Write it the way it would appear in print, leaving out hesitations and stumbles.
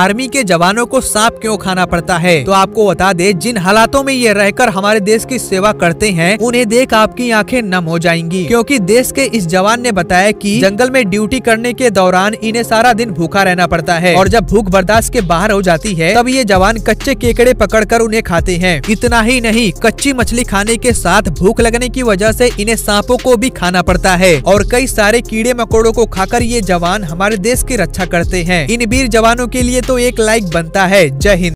Army के जवानों को सांप क्यों खाना पड़ता है? तो आपको बता दे, जिन हालातों में ये रहकर हमारे देश की सेवा करते हैं उन्हें देख आपकी आंखें नम हो जाएंगी, क्योंकि देश के इस जवान ने बताया कि जंगल में ड्यूटी करने के दौरान इन्हें सारा दिन भूखा रहना पड़ता है और जब भूख बर्दाश्त के बाहर हो जाती है तब ये जवान कच्चे केकड़े पकड़कर उन्हें खाते हैं। इतना ही नहीं, कच्ची मछली खाने के साथ भूख लगने की वजह से इन्हें सांपों को भी खाना पड़ता है और कई सारे कीड़े मकोड़ों को खाकर ये जवान हमारे देश की रक्षा करते हैं। इन वीर जवानों के लिए तो एक लाइक बनता है। जय हिंद।